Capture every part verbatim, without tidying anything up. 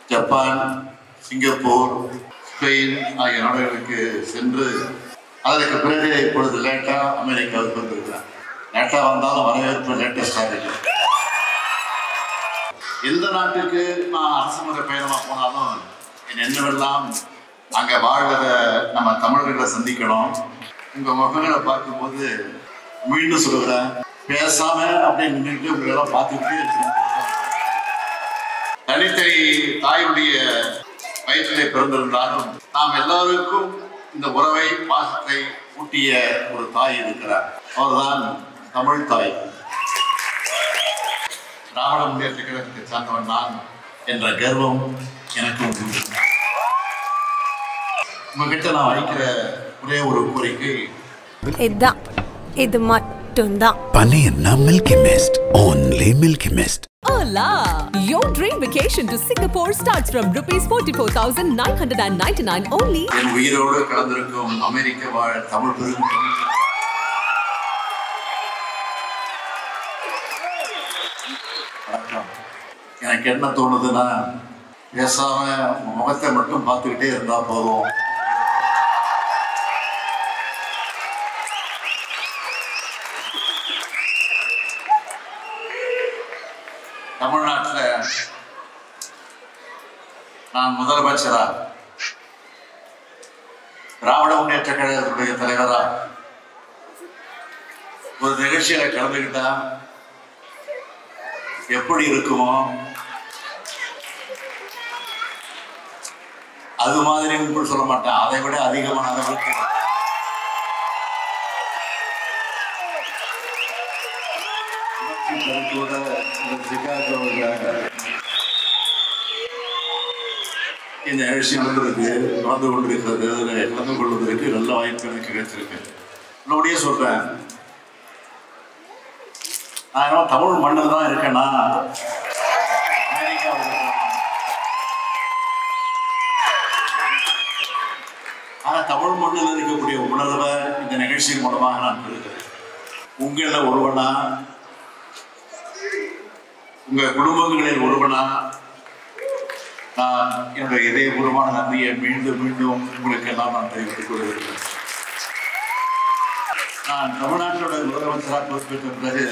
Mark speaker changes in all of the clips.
Speaker 1: Japan, Singapore, Spain ஆகிய நாடுகளுக்கு சென்று அதற்கு பிறகு இப்பொழுது லேட்டா அமெரிக்காவுக்கு வந்திருக்கிறேன். லேட்டா வந்தாலும் வரவேற்பு லேட்டஸ்டாக இருக்கு. எந்த நாட்டுக்கு நான் அரசுமுறை பயணமா போனாலும் என் எண்ணமெல்லாம் அங்க வாழ்வத நம்ம தமிழர்களை சந்திக்கணும். உங்க முகங்களை பார்க்கும்போது மீண்டும் சொல்லுகிறேன், பேசாம அப்படின்னு நின்றுட்டு உங்களெல்லாம் பார்த்துக்கிட்டே இருக்கணும். தனித்தனி தாயுடைய வயிற்றிலே பிறந்திருந்தாலும் நாம் எல்லாருக்கும் இந்த உறவை பாசத்தை ஊட்டிய ஒரு தாய் இருக்கிறார். அவர்தான் தமிழ் தாய். திராவிட முன்னேற்ற கழகத்தை சார்ந்தவன் நான் என்ற கர்வம் எனக்கு உண்டு. உங்ககிட்ட நான் வைக்கிற ஒரே ஒரு கோரிக்கை
Speaker 2: இதுதான், இது மட்டும்தான்.
Speaker 3: Panina Milky Mist, only Milky Mist.
Speaker 4: Hola! Your dream vacation to Singapore starts from rupees forty-four thousand nine hundred ninety-nine only.
Speaker 1: என் உயிரோடு கலந்திருக்கும் அமெரிக்க வாழ் தமிழ் பெரும் எனக்கு என்ன தோணுதுன்னா, பேசாம முகத்தை மட்டும் பார்த்துக்கிட்டே இருந்தா போதும். தமிழ்நாட்டில் நான் முதலமைச்சரா, திராவிட முன்னேற்ற கழகத்துடைய தலைவரா ஒரு நிகழ்ச்சியில கலந்துக்கிட்டா எப்படி இருக்குமோ அது மாதிரி கூட சொல்ல மாட்டேன், அதை விட அதிகமான அளவுக்கு இந்த நிகழ்ச்சி நடந்திருக்கு, கலந்து கொண்டிருக்கிறது, கலந்து கொள்வதற்கு நல்ல வாய்ப்பு எனக்கு கிடைச்சிருக்கு. என்னோடய சொல்றேன், நான் தமிழ் மண்ணில் தான் இருக்கேன்னா அமெரிக்காவில், ஆனா தமிழ் மண்ணில் இருக்கக்கூடிய உணர்வை இந்த நிகழ்ச்சியின் மூலமாக நான் பெறுகிறேன். உங்கள ஒருவனா, உங்க குடும்பங்களில் ஒருவனா நான் என்னுடைய இதயபூர்வமான நன்றியை மீண்டும் மீண்டும் உங்களுக்கு எல்லாம் நான் தெரிவித்துக் கொள்கிறேன். நான் தமிழ்நாட்டோட முதலமைச்சராக பொறுப்பேற்ற பிறகு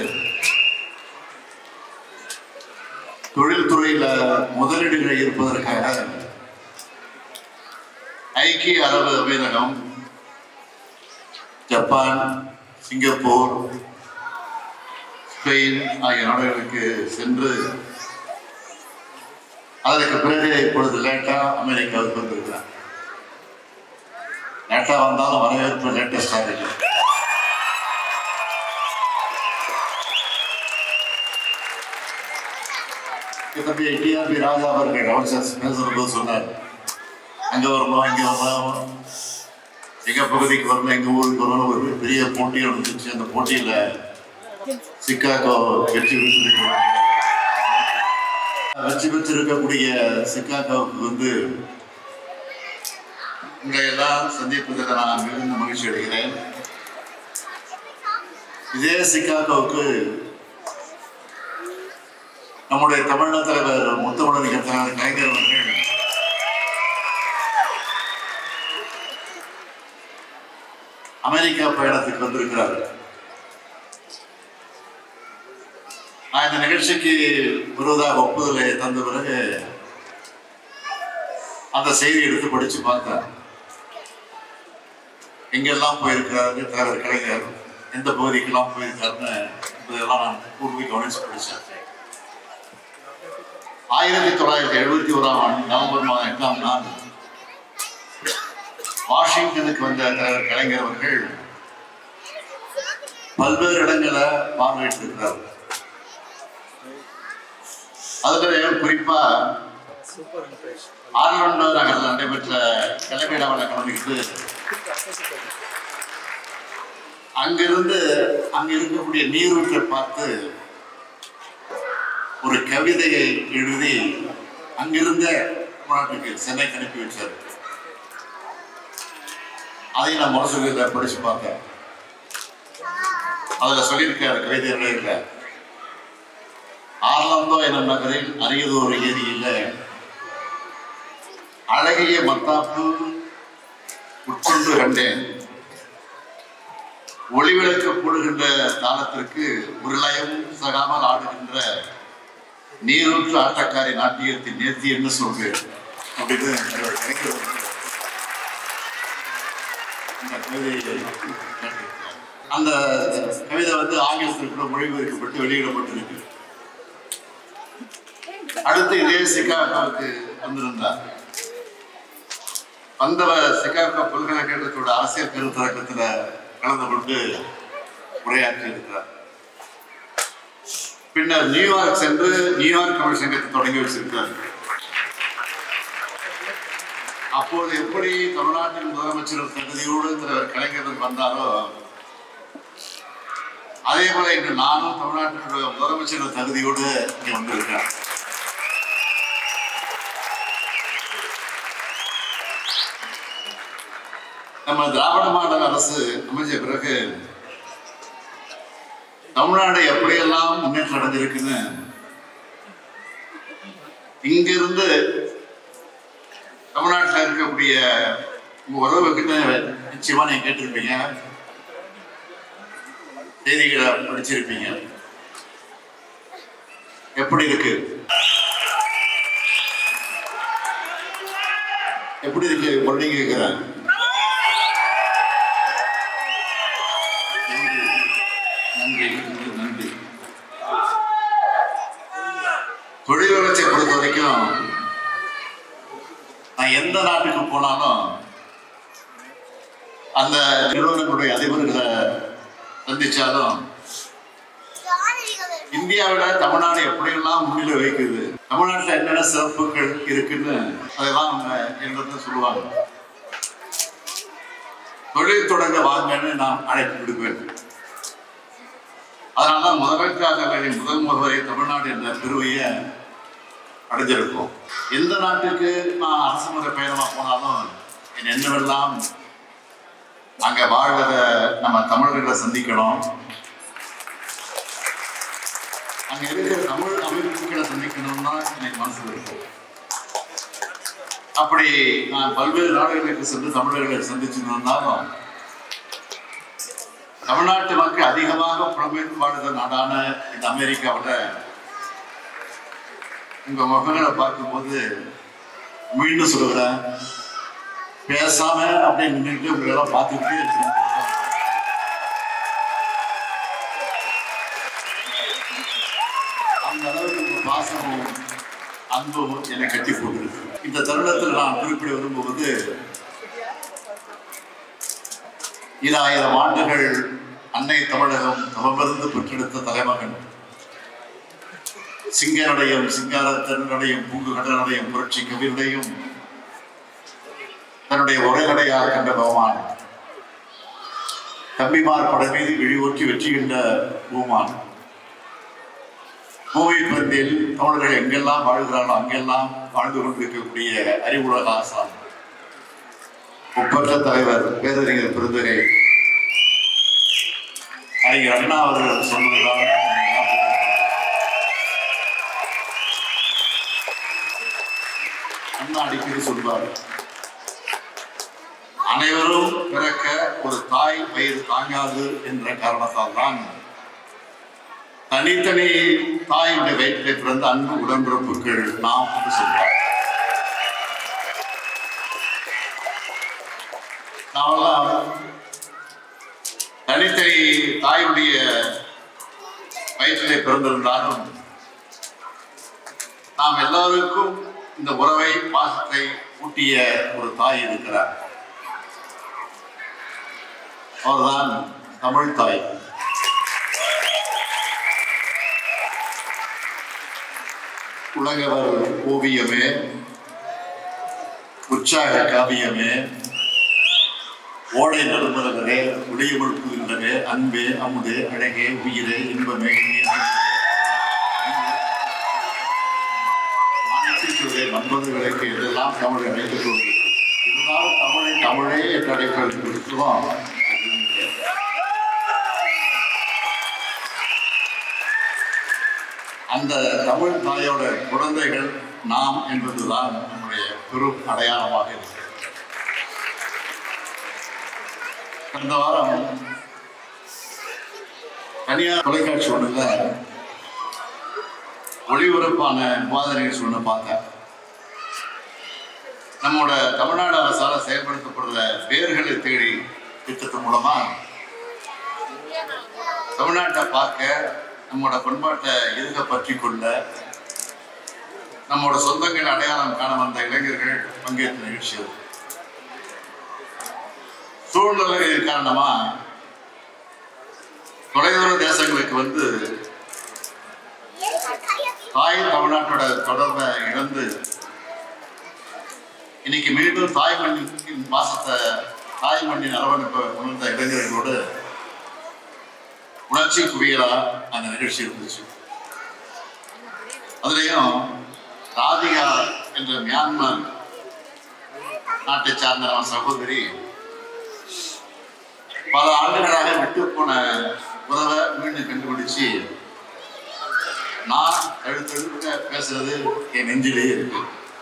Speaker 1: தொழில்துறையில முதலீடுகளை இருப்பதற்காக ஐக்கிய அரபு அமீரகம், ஜப்பான், சிங்கப்பூர், ஸ்பெயின் ஆகிய நாடுகளுக்கு சென்று அதற்கு பிறகு இப்பொழுது லேட்டா அமெரிக்காவுக்கு வந்திருக்கிறேன். லேட்டா வந்தாலும் வரவேற்பு லேட்டஸ்டாக இருக்கு. தம்பி டிஆர்பி ராஜா அவர்கள் அவர் பேசுறது சொன்னார், அங்க வரணும், இங்க வரணும், எங்க பகுதிக்கு வரணும், எங்க ஊருக்கு வரணும். ஒரு பெரிய போட்டி நடந்துச்சு. அந்த போட்டியில சிக்காகோ வெற்றி பெற்றிருக்க வெற்றி பெற்றிருக்கக்கூடிய சிக்காகோவுக்கு வந்து உங்களை எல்லாம் சந்திப்பதில் நான் மிகுந்த மகிழ்ச்சி அடைகிறேன். இதே சிக்காகோவுக்கு நம்முடைய தமிழக தலைவர் முத்தமிழறிஞர் தலைவர் கலைஞர் அவர்கள் அமெரிக்கா பயணத்துக்கு வந்திருக்கிறார்கள். நான் இந்த நிகழ்ச்சிக்கு விரோதாக ஒப்புதலை தந்த பிறகு அந்த செய்தி எடுத்து படிச்சு பார்த்தேன். எங்கெல்லாம் போயிருக்கிறாரு தலைவர் கலைஞர், எந்த பகுதிக்கெல்லாம் போயிருக்காருன்னு இதெல்லாம் நான் பூர்வீக கவனிச்சு படித்தேன். ஆயிரத்தி தொள்ளாயிரத்தி எழுபத்தி ஓராம் ஆண்டு நவம்பர் மாதம் எட்டாம் நாள் வாஷிங்டனுக்கு வந்த தலைவர் கலைஞர் அவர்கள் பல்வேறு இடங்களை பார்வையிட்டிருக்கிறார். அதுல குறிப்பா ஆர்லாண்டோ நகரில் நடைபெற்ற கலைவிழாவில் கலந்துக்கிட்டு அங்கிருந்து அங்க இருக்கக்கூடிய நீரூற்றை பார்த்து ஒரு கவிதையை எழுதி அங்கிருந்த நாட்டுக்கு சென்னைக்கு அனுப்பி வச்சார். அதை நான் முரசொலியில படிச்சு பார்த்தேன். அதுல சொல்லியிருக்காரு கவிதை இல்லை, ஆர்லாந்தோ என்ற நகரில் அரியதொரு ஏரியில் அழகிய மத்தாப்பு உட்கொண்டு கண்டேன். ஒளிவிளக்கு போடுகின்ற தாளத்திற்கு ஒரு லயமும் சகாமல் ஆடுகின்ற நீரூற்று ஆட்டக்காரி நாட்டியத்தின் நேர்த்தி என்ன சொல்வேன் அப்படின்னு அந்த கவிதை வந்து ஆங்கிலத்தில் கூட மொழிபெயர்க்கப்பட்டு வெளியிடப்பட்டிருக்கு. அடுத்து இதே சிகாகோவுக்கு வந்திருந்தார். வந்தவர் சிகாகோ பல்கலைக்கழகத்தோட அரசியல் கருத்தரங்கத்தில் கலந்து கொண்டு உரையாற்றி இருக்கிறார். பின்னர் நியூயார்க் சென்று நியூயார்க் தமிழ் சங்கத்தை தொடங்கி வச்சிருக்கிறார். அப்போது எப்படி தமிழ்நாட்டின் முதலமைச்சர் தகுதியோடு தலைவர் கலைஞர் வந்தாரோ அதே போல இன்று நானும் தமிழ்நாட்டினுடைய முதலமைச்சர் தகுதியோடு இங்கே வந்திருக்கிறேன். நம்ம திராவிட மாடல் அரசு அமைஞ்ச பிறகு தமிழ்நாடு எப்படியெல்லாம் முன்னேற்றம் அடைஞ்சிருக்குன்னு இங்கிருந்து தமிழ்நாட்டில் இருக்கக்கூடிய உங்க உறவுகிட்ட நிச்சயமா நீங்க கேட்டிருப்பீங்க, செய்திகளை படிச்சிருப்பீங்க. எப்படி இருக்கு எப்படி இருக்கு குழந்தைங்க கேட்கிறாங்க. நன்றி நன்றி. தொழில் வளர்ச்சியை பொறுத்த வரைக்கும் நான் எந்த நாட்டுக்கு போனாலும் அந்த நிறுவனங்களுடைய அதிபர்களை சந்திச்சாலும் இந்தியாவில தமிழ்நாடு எப்படியெல்லாம் முன்னிலை வைக்குது, தமிழ்நாட்டில் என்னென்ன சிறப்புகள் இருக்குன்னு அதெல்லாம் அவங்க எங்களுக்கு சொல்லுவாங்க. தொழில் தொடங்க வாங்கன்னு நான் அழைப்பு விடுவேன். அதனாலதான் முதலமைச்சர்களின் முதல் முகவரை தமிழ்நாடு என்ற பெருமையை அடைஞ்சிருக்கும். எந்த நாட்டுக்கு நான் அரசு முறை பயணமா போனாலும் என் எண்ணமெல்லாம் அங்க வாழ்வத நம்ம தமிழர்களை சந்திக்கணும், அங்க இருக்கிற தமிழ் அமைப்புகளை சந்திக்கணும்னா எனக்கு மனசு இருக்கும். அப்படி நான் பல்வேறு நாடுகளுக்கு சென்று தமிழர்களை சந்திச்சிருந்தாலும் தமிழ்நாட்டு மக்கள் அதிகமாக புலம்பெயர்ந்த நாடான இந்த அமெரிக்காவில் உங்க முகங்களை பார்க்கும்போது மீண்டும் சொல்லுகிறேன், பேசாம அப்படின்னு நின்றுட்டு உங்களெல்லாம் பார்த்துக்கிட்டே இருக்கணும். அந்த அளவுக்கு உங்க பாசமும் அன்பும் என்னை கட்டி போட்டுருக்கு. இந்த தருணத்தில் நான் குறிப்பிட விரும்புவது, ஈராயிரம் ஆண்டுகள் அன்னை தமிழகம் தவமிருந்து பெற்றெடுத்த தலைமகன் சிங்கனுடையும் சிங்காரத்தனுடையும் பூங்குகடனுடையும் புரட்சி கவியுடையும் தன்னுடைய உரைநடையாக கண்ட பகவான் தம்பிமார் படை மீது விழிவோக்கி வெற்றி கண்ட பூமான் பூமி பந்தில் தமிழர்கள் எங்கெல்லாம் வாழ்கிறானோ அங்கெல்லாம் வாழ்ந்து கொண்டிருக்கக்கூடிய அறிவுலக ஆசான் ஒப்பற்ற தலைவர் பேரறிஞர் பெருந்தகை அறிஞர் அண்ணா அவர்கள் சொன்னதுதான் அண்ணா அடிக்கடி சொல்வார், அனைவரும் பிறக்க ஒரு தாய் வயிறு தாங்காது என்ற காரணத்தால் தான் தனித்தனி தாயுடைய வயிற்றிலே பிறந்த அன்பு உடன்பிறப்புகள் நாம் என்று சொல்வார். நாமெல்லாம் தனித்தனி தாயுடைய வயிற்றிலே பிறந்திருந்தாலும் நாம் எல்லாருக்கும் இந்த உறவை பாசத்தை ஊட்டிய ஒரு தாய் இருக்கிறார். அவர்தான் தமிழ் தாய். உலகவர் ஓவியமே, உற்சாக காவியமே, ஓடை நடுமலரே, உடையமொழுக்குகின்றவே, அன்பே அமுதே அழகே உயிரே இன்பமே மன்பதுகளுக்கு இதெல்லாம் தமிழை அழைத்துக் கொண்டு இருந்தாலும் தமிழை தமிழே என்று அழைப்பது குறித்தும் அந்த தமிழ் தாயோட குழந்தைகள் நாம் என்பதுதான் நம்முடைய பெரும் அடையாளமாக இருக்கிறது. கடந்த வாரம் தனியார் தொலைக்காட்சி ஒன்றுல ஒளிபரப்பான விவாத நிகழ்ச்சி ஒன்று பார்த்தேன். நம்மோட தமிழ்நாடு அரசால செயல்படுத்தப்படுற வேர்களை தேடி திட்டத்தின் மூலமா தமிழ்நாட்டை பார்க்க, நம்மோட பண்பாட்டை எதுக பற்றி கொள்ள, நம்மோட சொந்தங்கள் அடையாளம் காண வந்த இளைஞர்கள் பங்கேற்ற நிகழ்ச்சி அது. சூழ்நிலை காரணமா தொலைதூர தேசங்களுக்கு வந்து தாய் தமிழ்நாட்டோட தொடர்பை இழந்து இன்னைக்கு மீண்டும் தாய் மண்ணின் வாசத்தை, தாய் மண்ணின் அரவணைப்பை உணர்ந்த இளைஞர்களோடு உணர்ச்சி குவியலா அந்த நிகழ்ச்சி இருந்துச்சு. அதுலயும் ராதிகா என்ற மியான்மர் நாட்டை சார்ந்த நம்ம சகோதரி பல ஆண்டுகளாக விட்டு போன உறவை மீண்டும் கண்டுபிடிச்சு நான் எழுத்து பேசுறது என் நெஞ்சிலேயே இருக்கு.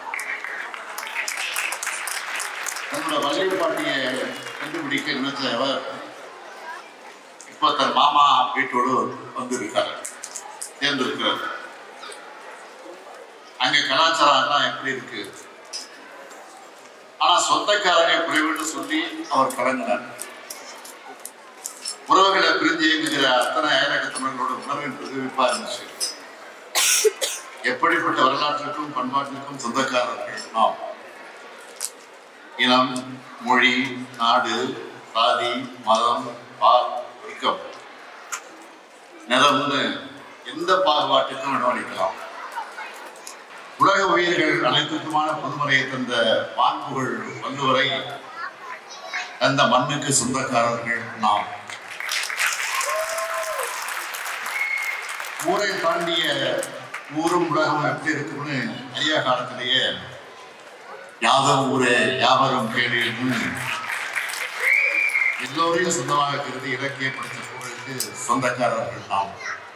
Speaker 1: தன்னோட வழிபாட்டியை கண்டுபிடிக்க நினைச்சவர் இப்போ தன் மாமா வீட்டோடு வந்திருக்காரு, சேர்ந்திருக்கிறார். அங்க கலாச்சாரம் எப்படி இருக்கு, ஆனா சொந்தக்காரங்க குறைவுன்னு சொல்லி அவர் கலங்கினார். உறவுகளை பிரிஞ்சு இயங்குகிற அத்தனை அயலக தமிழர்களோட உணர்வின் பிரதிபலிப்பா இருந்துச்சு. எப்படிப்பட்ட வரலாற்றுக்கும் பண்பாட்டிற்கும் சொந்தக்காரர்கள் நாம். இனம், மொழி, நாடு, சாதி, மதம், பால், ஒழுக்கம், நிறம்னு எந்த பாகுபாட்டுக்கும் இடமளிக்கலாம். உலக உயிர்கள் அனைத்துக்குமான பொதுமுறையை தந்த பான்புகள் வள்ளுவரை அந்த மண்ணுக்கு சொந்தக்காரர்கள் நாம். ஊரை தாண்டிய ஊரும் உலகம் எப்படி இருக்குன்னு ஐயா காலத்திலேயே யாதவ் ஊரே யாவரும் கேள்வின்னு எல்லோரையும் சொந்தமாக கருதி இலக்கியப்படுத்த புகழுக்கு சொந்தக்காரர்கள் நாம்.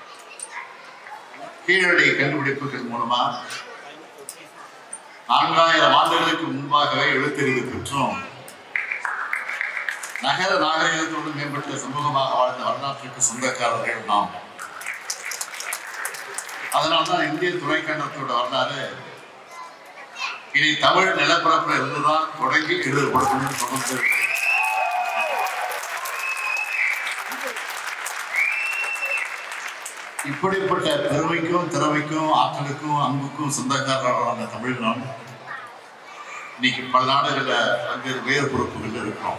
Speaker 1: கீழடி கண்டுபிடிப்புகள் மூலமா நான்காயிரம் ஆண்டுகளுக்கு முன்பாகவே எழுத்தறிவு பெற்றோம். நகர நாகரிகத்தோடு மேம்பட்ட சமூகமாக வாழ்ந்த வரலாற்றுக்கு சொந்தக்காரர்கள் நாம். அதனால்தான் இந்திய துணைக்கண்டத்தோட வரலாறு இனி தமிழ் நிலப்பரப்புல இருந்துதான் தொடங்கி எழுதப்படணும்னு தொடர்ந்து இப்படிப்பட்ட பெருமைக்கும் திறமைக்கும் ஆற்றலுக்கும் அன்புக்கும் சொந்தக்காரர்களான தமிழ்நாடு இன்னைக்கு பல நாடுகள்ல பல்வேறு உயர் பொறுப்புகள் இருக்கிறோம்.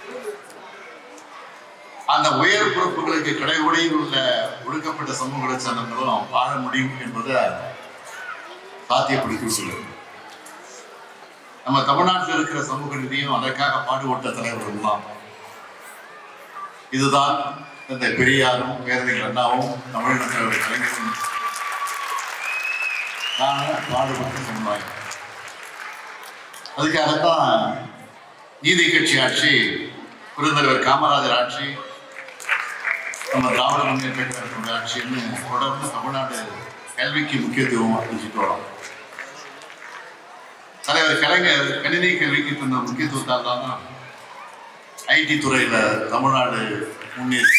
Speaker 1: அந்த உயர் பொறுப்புகளுக்கு கடைகோடியில் உள்ள ஒடுக்கப்பட்ட சமூகங்களை சார்ந்தவர்களும் வாழ முடியும் என்பதை சாத்தியப்படுத்தி சொல்லுது. நம்ம தமிழ்நாட்டில் இருக்கிற சமூக நிதியும் அதற்காக பாடுபட்ட தலைவர்கள் தான். இதுதான் இந்த பெரியாரும் பேரறிஞர் அண்ணாவும் தமிழ்நாட்டில் கலைஞரும் பாடுபட்ட சமுதாயம். அதுக்காகத்தான் நீதி கட்சி ஆட்சி, பெருந்தலைவர் காமராஜர் ஆட்சி, நம்ம திராவிட முன்னேற்ற கழகத்தினுடைய ஆட்சின்னு தொடர்ந்து தமிழ்நாடு கல்விக்கு முக்கியத்துவம் அளிச்சுட்டு வரோம். தலைவர் கலைஞர் கணினி கல்விக்கு தந்த முக்கியத்துவத்தால் தான் ஐடி துறையில தமிழ்நாடு முன்னேறி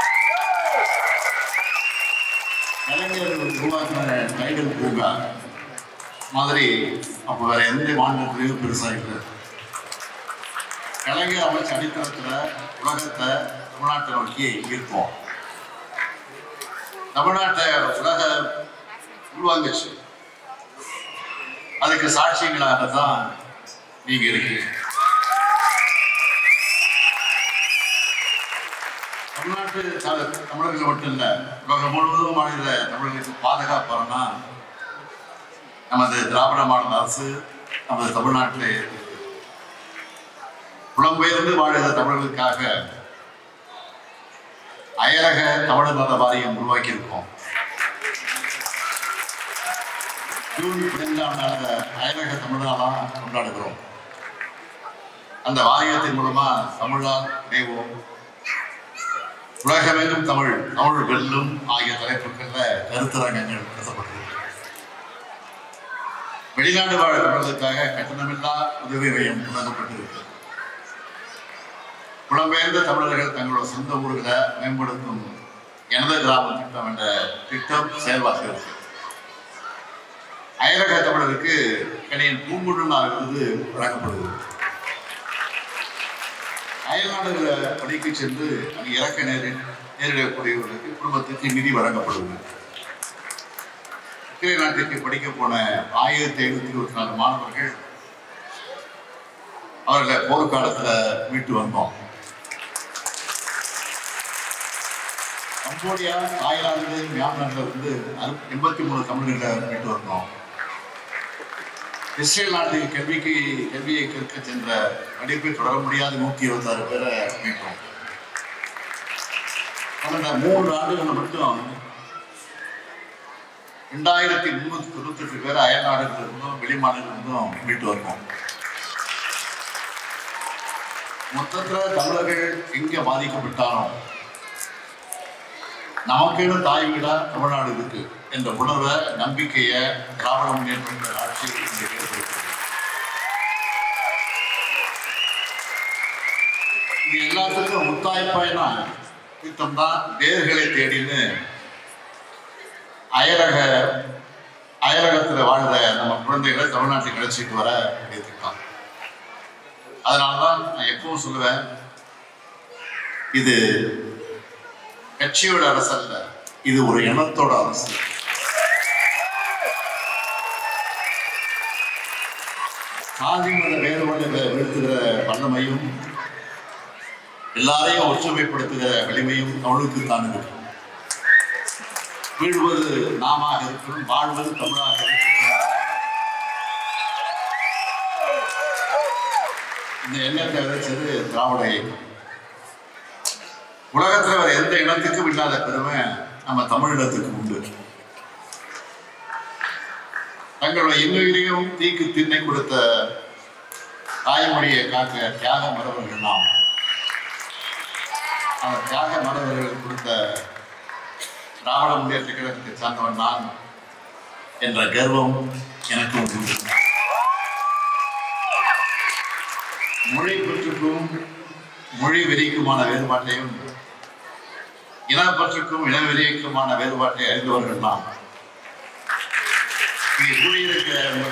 Speaker 1: கலைஞர் உருவாக்கின டைடல் பூங்கா மாதிரி அப்போ வேற எந்த மாநிலத்திலையும் பெருசா இல்லை. கலைஞர் அமைச்ச அடித்தளத்துல உலகத்தை தமிழ்நாட்டை நோக்கி ஈர்ப்போம். தமிழ்நாட்டை உலக உருவாங்குச்சு. அதுக்கு சாட்சியங்களாகத்தான் நீங்க இருக்கீங்க. தமிழ்நாட்டு தமிழர்கள் மட்டும் இல்ல, உலகம் முழுவதும் மாநில தமிழர்களுக்கு பாதுகாப்புனா நமது திராவிட மாடல் அரசு நமது தமிழ்நாட்டிலே புலம்பெயர்ந்து வாழ்கிற தமிழர்களுக்காக அயலக தமிழர் நல வாரியம் உருவாக்கி இருக்கோம். ஜூன் பதினைந்தாம் நாள் அயலக தமிழ்நாளா கொண்டாடுகிறோம். அந்த வாரியத்தின் மூலமா தமிழால் இணைவோம், உலகமெங்கும் தமிழ், தமிழ் வெல்லும் ஆகிய தலைப்புகள்ல கருத்தரங்கங்கள் நடத்தப்பட்டிருக்கு. வெளிநாடு வாழ் தமிழர்களுக்காக கட்டணமில்லா உதவி மையம் தொடங்கப்பட்டிருக்கு. புலம்பெயர்ந்த தமிழர்கள் தங்களோட சொந்த ஊர்களை மேம்படுத்தும் எனது கிராம திட்டம் என்ற திட்டம் செயல்பாட்டில் இருக்கு. அயலக தமிழருக்கு கணியன் பூங்குழல் விருது வழங்கப்படுகிறது. அயல்நாடுகளை பணிக்கு சென்று அங்கு இறக்க நேரி நேரிடக்கூடியவர்களுக்கு குடும்பத்துக்கு நிதி வழங்கப்படுகிறது. உக்ரைன் நாட்டிற்கு படிக்க போன ஆயிரத்தி ஐநூத்தி இருபத்தி நாலு மாணவர்கள் அவர்களை போர்க்காலத்துல மீட்டு வந்தோம். கம்போடியா, தாய்லாந்து, மியான்மர்ல இருந்து எண்பத்தி மூணு தமிழர்களை மீட்டு வந்தோம். இஸ்ரேல் நாட்டுக்கு கல்விக்கு கல்வியை கற்க சென்ற படிப்பை தொடர முடியாத நூத்தி இருபத்தி ஆறு பேரை மீட்டோம். கடந்த மூன்று ஆண்டுகள் மட்டும் இரண்டாயிரத்தி முன்னூத்தி தொண்ணூத்தி எட்டு பேர் அயல் நாடுகளிலிருந்தும் வெளிமாநிலிருந்தும் மீட்டு வருவோம். மொத்தத்துல தமிழர்கள் எங்க பாதிக்கப்பட்டாலும் நமக்கேன்னு தாய் வீடா தமிழ்நாடு இருக்கு என்ற உணர்வை, நம்பிக்கையை திராவிட முன்னேற்ற ஆட்சி இது எல்லாத்துக்கும் முத்தாய்ப்பாயினா திட்டம் தான் வேர்களை தேடின்னு அயலக அயலகத்துல வாழ்ந்த நம்ம குழந்தைகளை தமிழ்நாட்டுக்கு அழைச்சிட்டு வர திட்டம். அதனால்தான் நான் எப்பவும் சொல்லுவேன், இது கட்சியோட அரசு அல்ல, இது ஒரு இனத்தோட அரசு. சாதி மத வேறுபாடுகளை வீழ்த்துகிற வல்லமையும் எல்லாரையும் ஒற்றுமைப்படுத்துகிற வலிமையும் தமிழுக்கு தான் இருக்கும். வீழ்வது நாமாக இருக்கும், வாழ்வது தமிழாக இருக்கும். இந்த எண்ணத்தை விதைச்சது திராவிட இயக்கம். உலகத்தில் வர எந்த இனத்துக்கும் இல்லாத பெருமை நம்ம தமிழினத்துக்கு உண்டு. தங்களுடைய இன்னுயிரையும் தீக்கு திண்ணை கொடுத்த தாய்மொழியை காக்க தியாக மறவர்கள் நாம். அந்த தியாக மறவர்கள் கொடுத்த திராவிட முன்னேற்ற கழகத்தை சார்ந்தவன் நான் என்ற கர்வம் எனக்கு உண்டு. மொழி பற்றுக்கும் மொழி வெறிக்குமான வேறுபாட்டையும் இனப்பற்றுக்கும் இனவெறிக்குமான வேறுபாட்டை அறிந்தவர்கள் தான். இங்கே கூடியிருக்கிற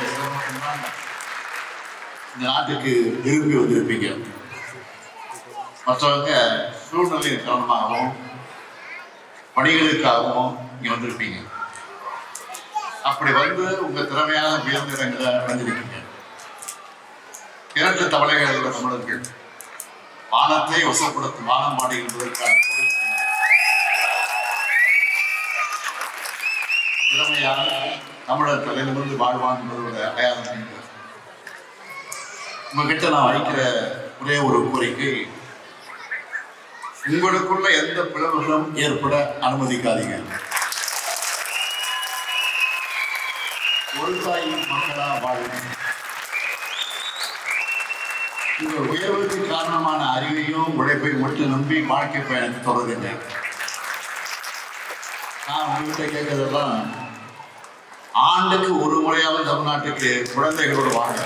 Speaker 1: இந்த நாட்டுக்கு விரும்பி வந்திருப்பீங்க. மற்றவங்க சூழ்நிலையின் காரணமாகவும் பணிகளுக்காகவும் இங்க வந்திருப்பீங்க. அப்படி வந்து உங்க திறமையான உயர்ந்த இடங்களை அடைஞ்சிருக்கீங்க. இரண்டு தவளைகள் உள்ள தமிழர்கள் வானத்தை வசப்படுத்தும் வானம் பாடி என்பதற்கான திறமையான தமிழர் தலையிலிருந்து வாழ்வான் என்பதோட அடையாளம். உங்ககிட்ட நான் வைக்கிற ஒரே ஒரு கோரிக்கை, உங்களுக்குள்ள எந்த பிளவுகளும் ஏற்பட அனுமதிக்காதீங்க. ஒரு தாயின் மக்களா வாழும். உங்கள் உயர்வுக்கு காரணமான அறிவையும் உழைப்பையும் மட்டும் நம்பி வாழ்க்கை பயணத்தை தொடருங்க. நான் உங்ககிட்ட கேட்கறதெல்லாம், ஆண்டுக்கு ஒரு முறையாவது தமிழ்நாட்டுக்கு குழந்தைகளோடு வாங்க.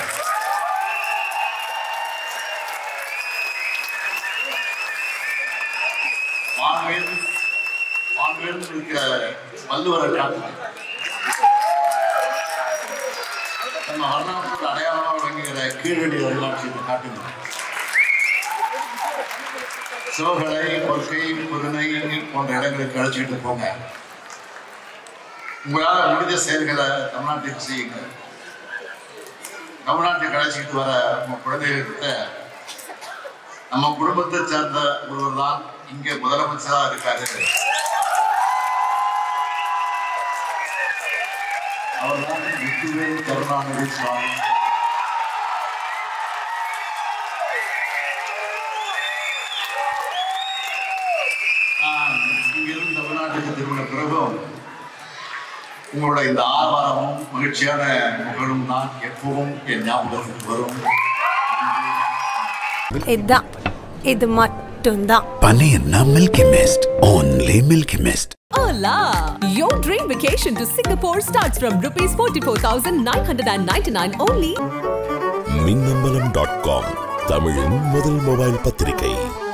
Speaker 1: வான்வேல் வான்வேல் இருக்கிற வள்ளுவரை காட்டுங்க. நம்ம வரலாற்று அடையாளமாக விளங்குகிற கீழடி வரலாற்றை காட்டுங்க. சிவகலை, கொற்கை, பொருணை போன்ற இடங்களுக்கு அழைச்சிட்டு போங்க. உங்களால் முடிஞ்ச செயல்களை தமிழ்நாட்டுக்கு செய்யுங்க. தமிழ்நாட்டுக்கு அழைச்சிட்டு வர உங்க குழந்தைகிட்ட நம்ம குடும்பத்தை சேர்ந்த ஒருவர் தான் இங்க முதலமைச்சரா இருக்காரு. அவர்தான் முத்துவேல் கருணாநிதி சுவாமி. நான் இங்கிருந்து தமிழ்நாட்டுக்கு திரும்பின பிறகும் உங்களோட இந்த ஆரவாரமும் மகிழ்ச்சியான முகழும் தான் எப்பவும் என் ஞாபகத்துக்கு வரும்.
Speaker 2: இதுதான், இது மட்டும்தான்.
Speaker 3: Paneerna Milky Mist. Only Milky Mist.
Speaker 4: Hola! Your dream vacation to Singapore starts from rupees forty-four thousand nine hundred ninety-nine only.
Speaker 5: Minnambalam dot com தமிழின் முதல் மொபைல் பத்திரிகை.